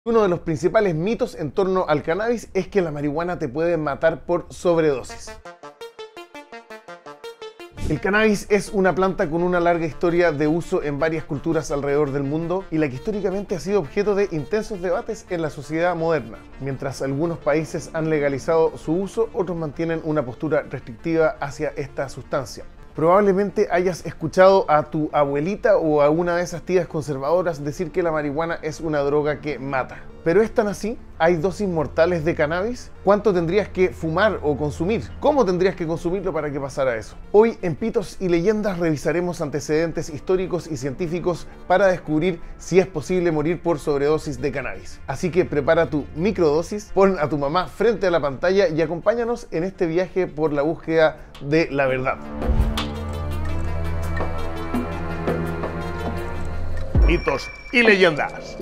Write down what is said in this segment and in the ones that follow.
Uno de los principales mitos en torno al cannabis es que la marihuana te puede matar por sobredosis. El cannabis es una planta con una larga historia de uso en varias culturas alrededor del mundo y la que históricamente ha sido objeto de intensos debates en la sociedad moderna. Mientras algunos países han legalizado su uso, otros mantienen una postura restrictiva hacia esta sustancia. Probablemente hayas escuchado a tu abuelita o a una de esas tías conservadoras decir que la marihuana es una droga que mata. ¿Pero es tan así? ¿Hay dosis mortales de cannabis? ¿Cuánto tendrías que fumar o consumir? ¿Cómo tendrías que consumirlo para que pasara eso? Hoy en Pitos y Leyendas revisaremos antecedentes históricos y científicos para descubrir si es posible morir por sobredosis de cannabis. Así que prepara tu microdosis, pon a tu mamá frente a la pantalla y acompáñanos en este viaje por la búsqueda de la verdad. Mitos y leyendas.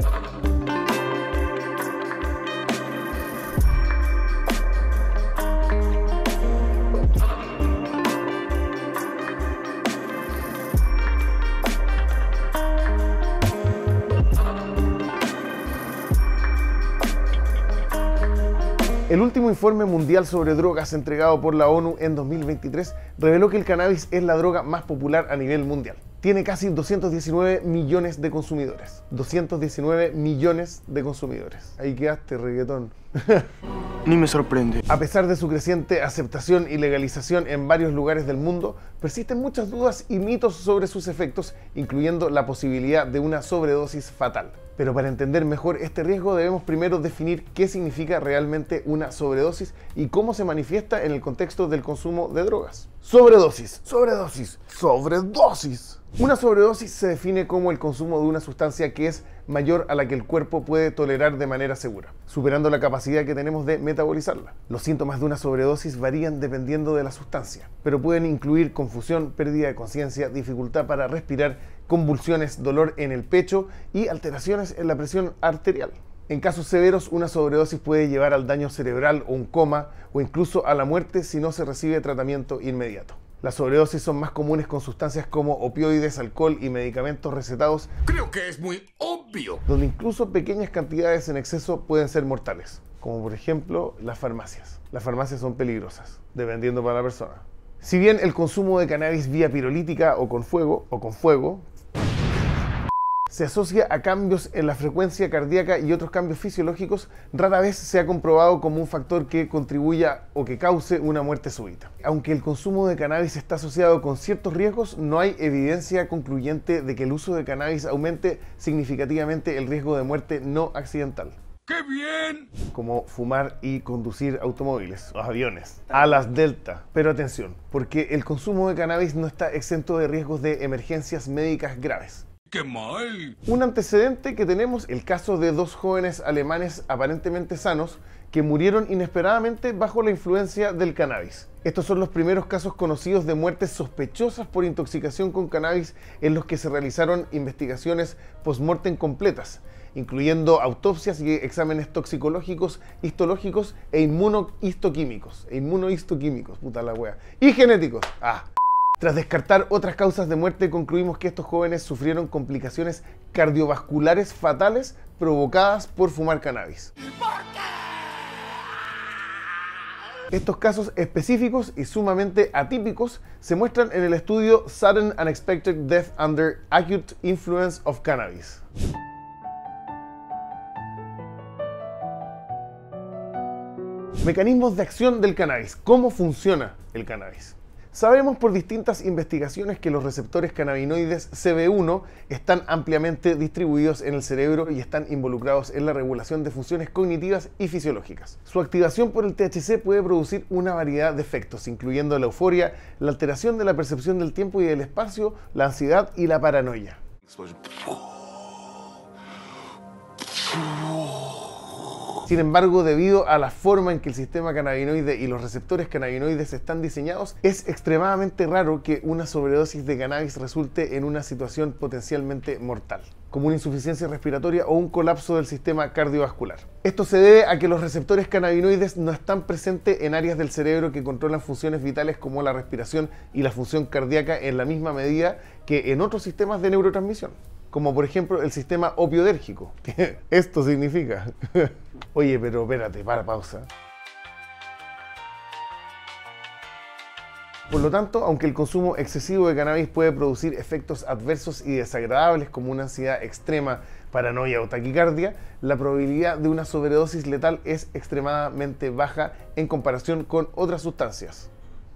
El último informe mundial sobre drogas entregado por la ONU en 2023 reveló que el cannabis es la droga más popular a nivel mundial. Tiene casi 219 millones de consumidores. 219 millones de consumidores. Ahí quedaste, reggaetón. Ni me sorprende. A pesar de su creciente aceptación y legalización en varios lugares del mundo, persisten muchas dudas y mitos sobre sus efectos, incluyendo la posibilidad de una sobredosis fatal. Pero para entender mejor este riesgo debemos primero definir qué significa realmente una sobredosis y cómo se manifiesta en el contexto del consumo de drogas. Sobredosis, sobredosis, sobredosis. Una sobredosis se define como el consumo de una sustancia que es mayor a la que el cuerpo puede tolerar de manera segura, superando la capacidad que tenemos de metabolizarla. Los síntomas de una sobredosis varían dependiendo de la sustancia, pero pueden incluir confusión, pérdida de conciencia, dificultad para respirar, convulsiones, dolor en el pecho y alteraciones en la presión arterial. En casos severos, una sobredosis puede llevar al daño cerebral o un coma o incluso a la muerte si no se recibe tratamiento inmediato. Las sobredosis son más comunes con sustancias como opioides, alcohol y medicamentos recetados. Creo que es muy obvio. Donde incluso pequeñas cantidades en exceso pueden ser mortales, como por ejemplo las farmacias. Las farmacias son peligrosas, dependiendo para la persona. Si bien el consumo de cannabis vía pirolítica o con fuego, se asocia a cambios en la frecuencia cardíaca y otros cambios fisiológicos, rara vez se ha comprobado como un factor que contribuya o que cause una muerte súbita. Aunque el consumo de cannabis está asociado con ciertos riesgos, no hay evidencia concluyente de que el uso de cannabis aumente significativamente el riesgo de muerte no accidental. ¡Qué bien! Como fumar y conducir automóviles o aviones, alas delta. Pero atención, porque el consumo de cannabis no está exento de riesgos de emergencias médicas graves. ¡Qué mal! Un antecedente que tenemos, el caso de dos jóvenes alemanes aparentemente sanos que murieron inesperadamente bajo la influencia del cannabis. Estos son los primeros casos conocidos de muertes sospechosas por intoxicación con cannabis en los que se realizaron investigaciones post-mortem completas, incluyendo autopsias y exámenes toxicológicos, histológicos e inmunohistoquímicos. Puta la wea. Y genéticos. Tras descartar otras causas de muerte, concluimos que estos jóvenes sufrieron complicaciones cardiovasculares fatales provocadas por fumar cannabis. Estos casos específicos y sumamente atípicos se muestran en el estudio Sudden Unexpected Death Under Acute Influence of Cannabis. Mecanismos de acción del cannabis. ¿Cómo funciona el cannabis? Sabemos por distintas investigaciones que los receptores cannabinoides CB1 están ampliamente distribuidos en el cerebro y están involucrados en la regulación de funciones cognitivas y fisiológicas. Su activación por el THC puede producir una variedad de efectos, incluyendo la euforia, la alteración de la percepción del tiempo y del espacio, la ansiedad y la paranoia. Sin embargo, debido a la forma en que el sistema cannabinoide y los receptores cannabinoides están diseñados, es extremadamente raro que una sobredosis de cannabis resulte en una situación potencialmente mortal, como una insuficiencia respiratoria o un colapso del sistema cardiovascular. Esto se debe a que los receptores cannabinoides no están presentes en áreas del cerebro que controlan funciones vitales como la respiración y la función cardíaca en la misma medida que en otros sistemas de neurotransmisión. como por ejemplo el sistema opiodérgico, que esto significa. Oye, pero espérate, pausa. Por lo tanto, aunque el consumo excesivo de cannabis puede producir efectos adversos y desagradables como una ansiedad extrema, paranoia o taquicardia, la probabilidad de una sobredosis letal es extremadamente baja en comparación con otras sustancias.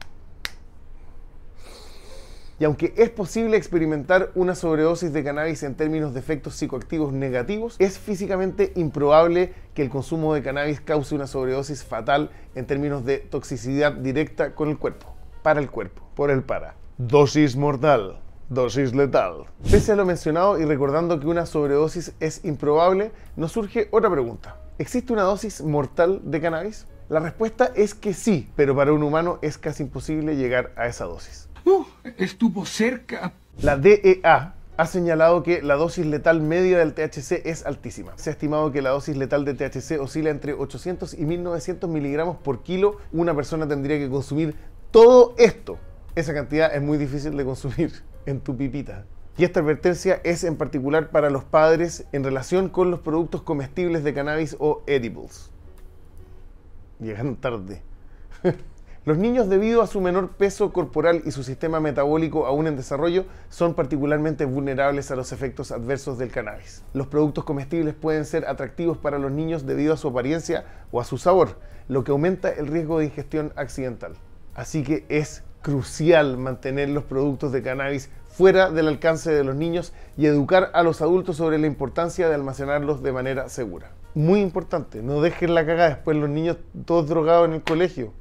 Y aunque es posible experimentar una sobredosis de cannabis en términos de efectos psicoactivos negativos, es físicamente improbable que el consumo de cannabis cause una sobredosis fatal en términos de toxicidad directa con el cuerpo. Para el cuerpo, por el para. Dosis mortal, dosis letal. Pese a lo mencionado y recordando que una sobredosis es improbable, nos surge otra pregunta. ¿Existe una dosis mortal de cannabis? La respuesta es que sí, pero para un humano es casi imposible llegar a esa dosis. Estuvo cerca. La DEA ha señalado que la dosis letal media del THC es altísima. Se ha estimado que la dosis letal de THC oscila entre 800 y 1900 miligramos por kilo. Una persona tendría que consumir todo esto. Esa cantidad es muy difícil de consumir en tu pipita. Y esta advertencia es en particular para los padres en relación con los productos comestibles de cannabis o edibles. Llegaron tarde. Los niños, debido a su menor peso corporal y su sistema metabólico aún en desarrollo, son particularmente vulnerables a los efectos adversos del cannabis. Los productos comestibles pueden ser atractivos para los niños debido a su apariencia o a su sabor, lo que aumenta el riesgo de ingestión accidental. Así que es crucial mantener los productos de cannabis fuera del alcance de los niños y educar a los adultos sobre la importancia de almacenarlos de manera segura. Muy importante, no dejen la cagada después los niños todos drogados en el colegio.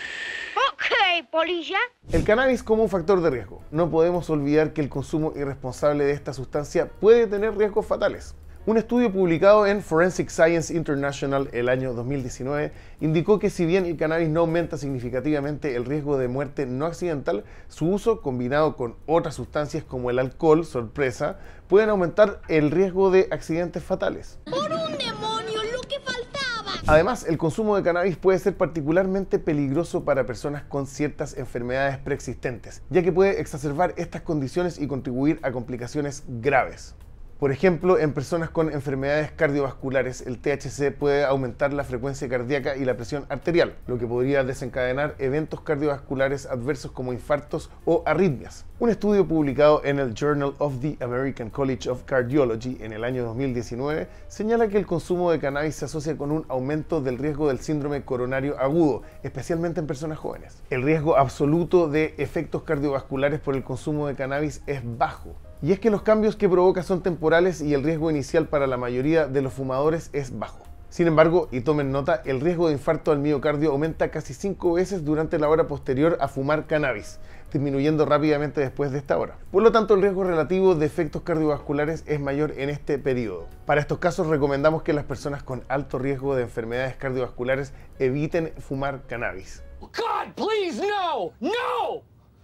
Ok, polilla. El cannabis como un factor de riesgo. No podemos olvidar que el consumo irresponsable de esta sustancia puede tener riesgos fatales. Un estudio publicado en Forensic Science International el año 2019 indicó que si bien el cannabis no aumenta significativamente el riesgo de muerte no accidental, su uso combinado con otras sustancias como el alcohol, sorpresa, pueden aumentar el riesgo de accidentes fatales. ¡Por un demonio, lo que faltaba! Además, el consumo de cannabis puede ser particularmente peligroso para personas con ciertas enfermedades preexistentes, ya que puede exacerbar estas condiciones y contribuir a complicaciones graves. Por ejemplo, en personas con enfermedades cardiovasculares, el THC puede aumentar la frecuencia cardíaca y la presión arterial, lo que podría desencadenar eventos cardiovasculares adversos como infartos o arritmias. Un estudio publicado en el Journal of the American College of Cardiology en el año 2019 señala que el consumo de cannabis se asocia con un aumento del riesgo del síndrome coronario agudo, especialmente en personas jóvenes. El riesgo absoluto de efectos cardiovasculares por el consumo de cannabis es bajo. Y es que los cambios que provoca son temporales y el riesgo inicial para la mayoría de los fumadores es bajo. Sin embargo, y tomen nota, el riesgo de infarto al miocardio aumenta casi 5 veces durante la hora posterior a fumar cannabis, disminuyendo rápidamente después de esta hora. Por lo tanto, el riesgo relativo de efectos cardiovasculares es mayor en este periodo. Para estos casos recomendamos que las personas con alto riesgo de enfermedades cardiovasculares eviten fumar cannabis. God, please, no! No!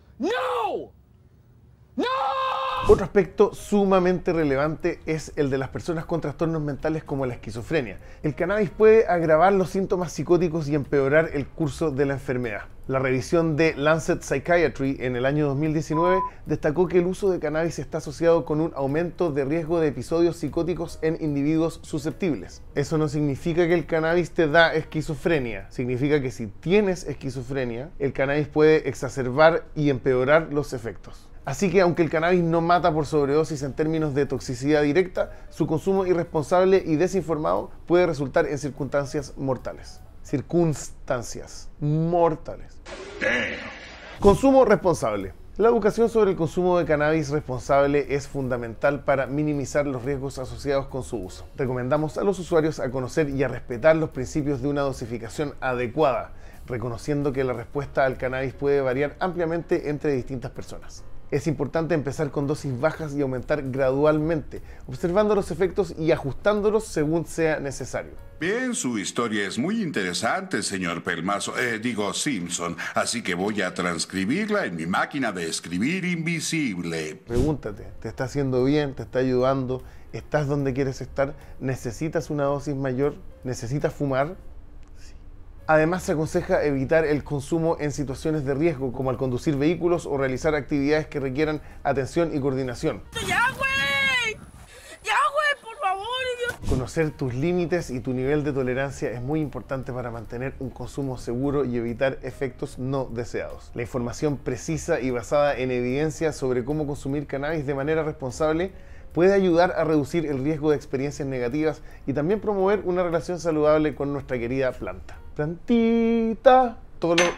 No! ¡No! Otro aspecto sumamente relevante es el de las personas con trastornos mentales como la esquizofrenia. El cannabis puede agravar los síntomas psicóticos y empeorar el curso de la enfermedad. La revisión de Lancet Psychiatry en el año 2019 destacó que el uso de cannabis está asociado con un aumento de riesgo de episodios psicóticos en individuos susceptibles. Eso no significa que el cannabis te da esquizofrenia, significa que si tienes esquizofrenia, el cannabis puede exacerbar y empeorar los efectos. Así que aunque el cannabis no mata por sobredosis en términos de toxicidad directa, su consumo irresponsable y desinformado puede resultar en circunstancias mortales. Circunstancias mortales. Consumo responsable. La educación sobre el consumo de cannabis responsable es fundamental para minimizar los riesgos asociados con su uso. Recomendamos a los usuarios a conocer y a respetar los principios de una dosificación adecuada, reconociendo que la respuesta al cannabis puede variar ampliamente entre distintas personas. Es importante empezar con dosis bajas y aumentar gradualmente, observando los efectos y ajustándolos según sea necesario. Bien, su historia es muy interesante, señor Pelmazo, Simpson, así que voy a transcribirla en mi máquina de escribir invisible. Pregúntate, ¿te está haciendo bien? ¿Te está ayudando? ¿Estás donde quieres estar? ¿Necesitas una dosis mayor? ¿Necesitas fumar? Además, se aconseja evitar el consumo en situaciones de riesgo, como al conducir vehículos o realizar actividades que requieran atención y coordinación. ¡Ya, güey! Conocer tus límites y tu nivel de tolerancia es muy importante para mantener un consumo seguro y evitar efectos no deseados. La información precisa y basada en evidencia sobre cómo consumir cannabis de manera responsable puede ayudar a reducir el riesgo de experiencias negativas y también promover una relación saludable con nuestra querida planta. Plantita, todo lo...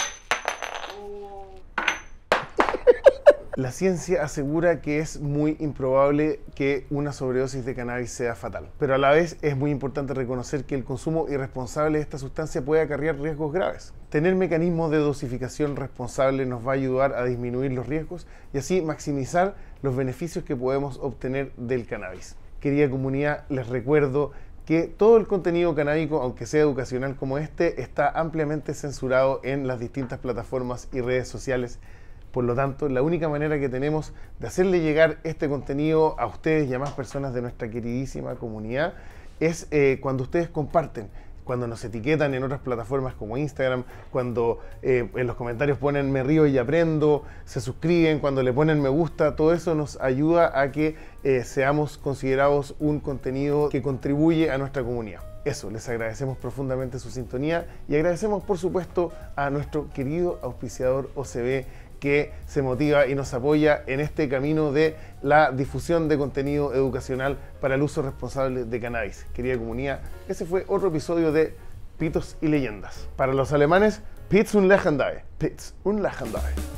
La ciencia asegura que es muy improbable que una sobredosis de cannabis sea fatal, pero a la vez es muy importante reconocer que el consumo irresponsable de esta sustancia puede acarrear riesgos graves. Tener mecanismos de dosificación responsable nos va a ayudar a disminuir los riesgos y así maximizar los beneficios que podemos obtener del cannabis. Querida comunidad, les recuerdo que todo el contenido canábico, aunque sea educacional como este, está ampliamente censurado en las distintas plataformas y redes sociales. Por lo tanto, la única manera que tenemos de hacerle llegar este contenido a ustedes y a más personas de nuestra queridísima comunidad es cuando ustedes comparten, cuando nos etiquetan en otras plataformas como Instagram, cuando en los comentarios ponen me río y aprendo, se suscriben, cuando le ponen me gusta, todo eso nos ayuda a que seamos considerados un contenido que contribuye a nuestra comunidad. Eso, les agradecemos profundamente su sintonía y agradecemos por supuesto a nuestro querido auspiciador OCB, que se motiva y nos apoya en este camino de la difusión de contenido educacional para el uso responsable de cannabis. Querida comunidad, ese fue otro episodio de Pitos y Leyendas. Para los alemanes, Pits und Legendare. Pits und Legendare.